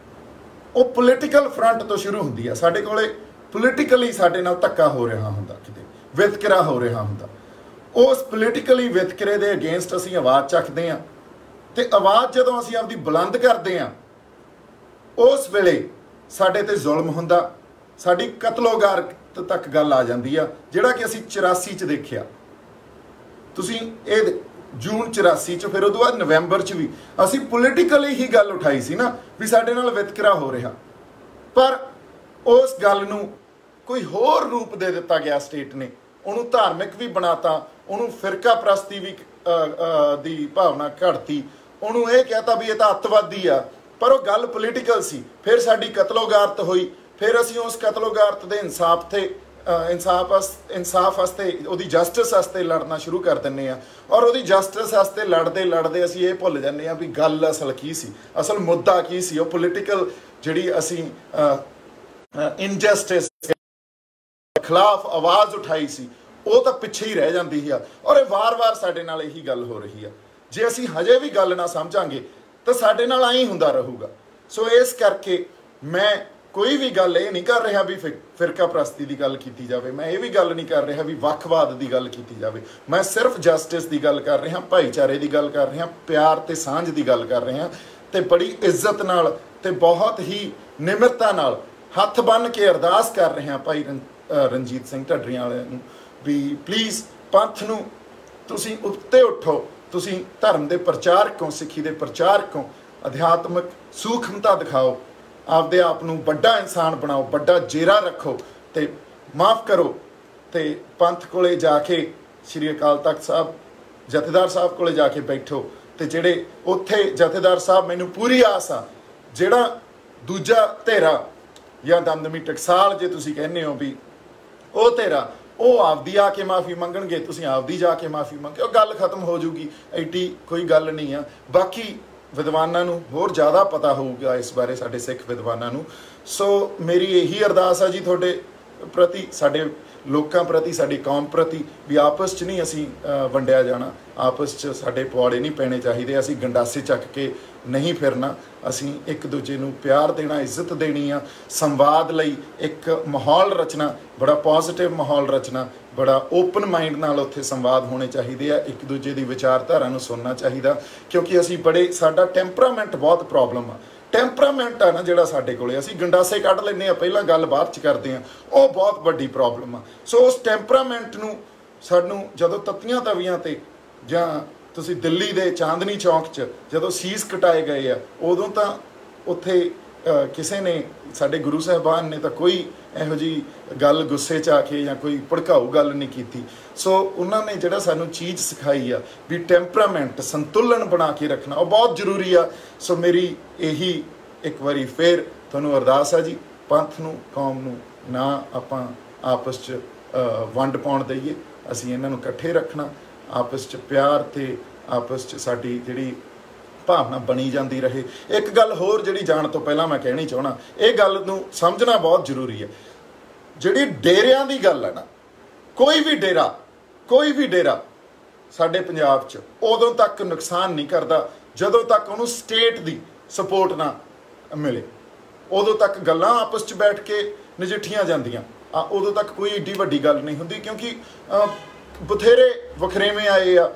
ਉਹ ਪੋਲੀਟੀਕਲ ਫਰੰਟ ਤੋਂ ਸ਼ੁਰੂ ਹੁੰਦੀ ਆ। ਸਾਡੇ ਕੋਲੇ ਪੋਲੀਟੀਕਲੀ ਸਾਡੇ ਨਾਲ ਧੱਕਾ ਹੋ ਰਿਹਾ ਹੁੰਦਾ, ਕਿਤੇ ਵਿਤਕਰਾ ਹੋ ਰਿਹਾ ਹੁੰਦਾ। ਉਸ ਪੋਲੀਟੀਕਲੀ ਵਿਤਕਰੇ ਦੇ ਅਗੇਂਸਟ ਅਸੀਂ ਆਵਾਜ਼ ਚੱਕਦੇ ਹਾਂ। ਤੇ ਆਵਾਜ਼ ਜਦੋਂ ਅਸੀਂ ਆਪਦੀ ਬੁਲੰਦ ਕਰਦੇ ਹਾਂ, ਉਸ ਵੇਲੇ ਸਾਡੇ ਤੇ ਜ਼ੁਲਮ ਹੁੰਦਾ, ਸਾਡੀ ਕਤਲੋਗਾਰਤ ਤੱਕ ਗੱਲ ਆ ਜਾਂਦੀ ਆ, ਜਿਹੜਾ ਕਿ ਅਸੀਂ ਚੁਰਾਸੀ 'ਚ ਦੇਖਿਆ। ਤੁਸੀਂ ਇਹ ਜੂਨ ਚੁਰਾਸੀ 'ਚ, ਫਿਰ ਉਦੋਂ ਬਾਅਦ ਨਵੰਬਰ 'ਚ ਵੀ ਅਸੀਂ ਪੋਲੀਟੀਕਲੀ ਹੀ ਗੱਲ ਉਠਾਈ ਸੀ ਨਾ ਵੀ ਸਾਡੇ ਨਾਲ ਵਿਤਕਰਾ ਹੋ ਰਿਹਾ। ਪਰ ਉਸ ਗੱਲ ਨੂੰ कोई होर रूप दे दिता गया स्टेट ने, उन्होंने धार्मिक भी बनाता, उन्होंने फिरका प्रस्ती भी दी भावना घड़ती, उन्होंने ये कहता भी ये तो अतवादी आ, पर वो गल पोलीटिकल सी। फिर साडी कतलोगारत हुई, फिर असीं उस कतलोगारत दे इंसाफ थे इंसाफ इंसाफ वास्ते उहदी जस्टिस वास्ते लड़ना शुरू कर दिंदे आ, और उहदी जस्टिस वास्ते लड़ते लड़ते असीं ये भुल जांदे आ भी गल असल की सी, असल मुद्दा की सी। वो पोलीटिकल जिहड़ी असीं इनजस्टिस खिलाफ आवाज़ उठाई सी, वो तो पिछे ही रह जाती है, और ये वार वार साडे नाल यही गल हो रही है। जे असीं हजे भी गल ना समझांगे तो साडे नाल आई हुंदा रहूगा। सो इस करके मैं कोई भी गल ये नहीं कर रहा भी फिरका प्रस्ती की गल की जाए, मैं ये भी गल नहीं कर रहा भी वखवाद की गल की जाए, मैं सिर्फ जस्टिस की गल कर रहा, भाईचारे की गल कर रहा, प्यार ते सांझ की गल कर रहा, तो बड़ी इज्जत नाल ते बहुत ही निमरता नाल हथ बन के अरदास कर रहे हैं भाई रणजीत सिंह ढड्डरियां वाले नूं भी प्लीज़ पंथ नूं तुसीं उत्ते उठो, तुसीं धर्म के प्रचारक हो, सिੱਖੀ के प्रचारक हो, अध्यात्मक सूक्ष्मता दिखाओ, आपदे आप नूं बड़ा इंसान बनाओ, बड़ा जेरा रखो, तो माफ़ करो तो पंथ कोले जाके श्री अकाल तख्त साहब जथेदार साहब कोले जाके बैठो, तो जिहड़े उत्थे जथेदार साहब मैनूं पूरी आस आ जिहड़ा दूजा धेरा या दमदमी टकसाल जे तुसीं कहने हो भी वो धेरा वो आपदी आके माफ़ी मंगणगे, तुसीं आपदी जाके माफ़ी मंगे, गल खत्म हो जूगी, एडी कोई गल नहीं आ। बाकी विद्वानां नूं होर ज़्यादा पता होऊगा इस बारे, साडे सिख विद्वानां नूं। सो मेरी यही अरदास है जी तुहाडे प्रति, साडे लोकां प्रति, साडी कौम प्रति भी आपस च नहीं असीं वंडिया जाना, आपस च साडे पवाड़े नहीं पैने चाहिए, असीं गंडासे चक के नहीं फिरना, असीं एक दूजे नूं प्यार देना, इज्जत देनी आ, संवाद लई एक माहौल रचना, बड़ा पॉजिटिव माहौल रचना, बड़ा ओपन माइंड नाल उत्थे संवाद होने चाहिए, एक दूजे की विचारधारा नूं सुनना चाहिए, क्योंकि असीं बड़े साडा टैंपरामेंट बहुत प्रॉब्लम आ, टैंपरामेंट आ ना जिहड़ा साडे कोले, असीं गंडासे कढ लैंदे आ, पहलां गल बाਅਦ च करदे आ, वो बहुत वड्डी प्रॉब्लम आ। सो उस टैंपरामेंट नूं सानूं जदों तत्तियां तवियां ते जां तुसीं दिल्ली दे चांदनी चौक च जदों सीस कटाए गए आ, उदों तां उत्थे किसी ने साडे गुरु साहिबान ने तो कोई इहो जी गल गुस्से च आके या कोई भड़काऊ गल नहीं की। सो उन्होंने जिहड़ा सानू चीज़ सिखाई आ भी टैंपरामेंट संतुलन बना के रखना, वो बहुत जरूरी आ। सो मेरी यही एक बारी फिर तुहानू अरदास है जी, पंथ नूं कौम नूं ना आपां आपस च वंड पाउण दईए, असीं इन्हां नूं इकट्ठे रखना, आपस च प्यार ते आपस च साडी जिहड़ी भावना बनी जाती रहे। एक गल होर जिहड़ी जाण तो पहला मैं कहनी चाहना, ये गल नूं समझना बहुत जरूरी है, जिहड़ी डेरियां दी गल है ना, कोई भी डेरा कोई भी डेरा साडे पंजाब च उदों तक नुकसान नहीं करता जदों तक उन्होंने स्टेट की सपोर्ट ना मिले, उदों तक गल्लां आपस च बैठ के नजिठियां जांदियां, उदों तक कोई एड्डी वड्डी गल नहीं हुंदी, क्योंकि बथेरे वखरेवें आए आ,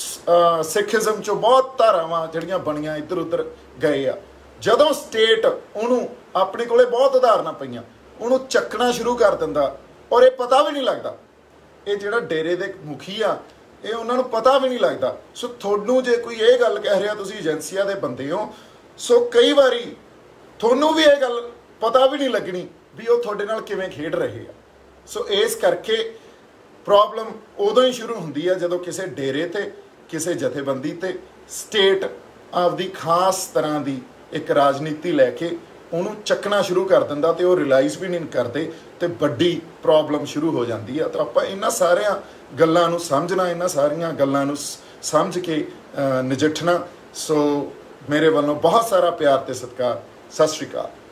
सिखिज़म चो बहुत धारावां जिहड़ियां बणियां इधर उधर गए आ, जदों स्टेट उन्होंने अपने कोले बहुत उदाहरणां पईयां उन्होंने चकना शुरू कर दिंदा, और ये पता भी नहीं लगता, ये जिहड़ा डेरे दे मुखी आ ये उन्होंने पता भी नहीं लगता। सो थोनू जे कोई ये गल कह रहा तुसीं एजेंसिया दे बंदे हो, सो कई बारी थोनू भी ये गल पता भी नहीं लगनी भी वो थोड़े नाल किवें खेड रहे आ। सो इस करके प्रॉब्लम उदों ही शुरू होंदी है जदों किसी डेरे ते किसी जथेबंदी ते स्टेट आपदी खास तरह की एक राजनीति लैके उन्होंने चकना शुरू कर दिंदा ते वो रियलाइज़ भी नहीं करते, तो बड़ी प्रॉब्लम शुरू हो जाती है। तो आपां इन्हां सारियां गल्लां नूं समझना, इन्हां सारियां गल्लां नूं समझ के नजिठना। सो मेरे वालों बहुत सारा प्यार ते सत्कार। सत श्री अकाल।